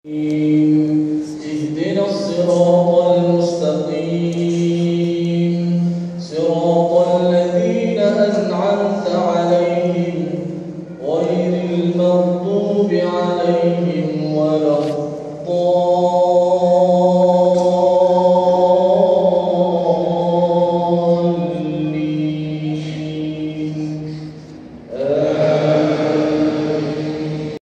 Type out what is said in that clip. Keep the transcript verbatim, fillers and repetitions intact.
اهدنا الصراط المستقيم صراط الذين أنعمت عليهم غير المغضوب عليهم ولا الضالين.